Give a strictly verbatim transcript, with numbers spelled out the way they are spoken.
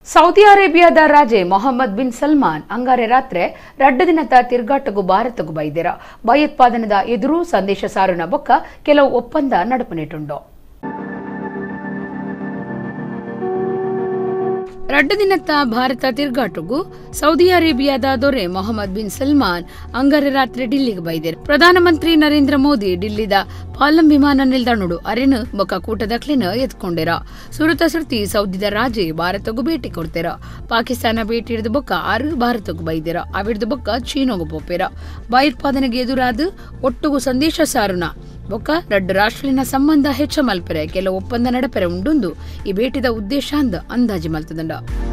Saudi ಅರೇಬಿಯಾದ Raje Mohammed bin Salman ಅಂಗಾರೆ ರಾತ್ರಿ ರಡ್ಡು ದಿನದ ತಿರ್ಗಾಟಗೂ ಭಾರತಗೂ ಬೈದಿರ ಭಯೋತ್ಪಾದನದ ಎದುರು ಸಂದೇಶ ಸಾರುನ ಬೊಕ್ಕ ಕೆಲವು ಒಪ್ಪಂದ ನಡುಪನಿಟ್ಟುಂಡು. ರಡ್ಡು ದಿನದ ಭಾರತ ತಿರ್ಗಾಟಗೂ ಸೌದಿ ಅರೇಬಿಯಾದ ದೊರೆ ಮೊಹಮ್ಮದ್ ಬಿನ್ ಸಲ್ಮಾನ್ ಅಂಗಾರೆ ರಾತ್ರಿ ಡಿಲ್ಲಿಗೆ ಬೈದಿರು. ಪ್ರಧಾನಮಂತ್ರಿ ನರೇಂದ್ರ ಮೋದಿ ಡಿಲ್ಲಿದ ಪಾಲಂ ವಿಮಾನ ನಿಲ್ದಾಣಡು ಅರೆನು ಬೊಕ್ಕ ಕೂಟದಕ್ಲಿನ ಎತ್ಕೊಂಡಿರ. ಸುರುತ ಸುರ್ತಿ ಸೌದಿದ ರಾಜೆ ಭಾರತಗೂ ಭೇಟಿ ಕೊಡ್ತಿರ. ಪಾಕಿಸ್ತಾನ ಭೇಟಿ ಹಿಡಿದು ಬೊಕ್ಕ ಆರು ಭಾರತಗೂ ಬೈದಿರ. ಅವಿಡ್ದು ಬೊಕ್ಕ ಚೀನಾಗೂ ಪೋಪಿರ. ಭಯೋತ್ಪಾದನೆಗೆ ಎದುರಾದ ಒಟ್ಟುಗೂ ಸಂದೇಶ ಸಾರುನ ಬೊಕ್ಕ ರಡ್ಡು ರಾಷ್ಟ್ರಲಿನ ಸಂಬಂಧ ಹೆಚ್ಚ ಮಲ್ಪರೆ ಕೆಲವು ಒಪ್ಪಂದ ನಡಪೆರೆ ಉಂಡುಂದು ಈ ಭೇಟಿದ ಉದ್ದೇಶ ಅಂದ ಅಂದಾಜಿ ಮಲ್ತದಂಡ.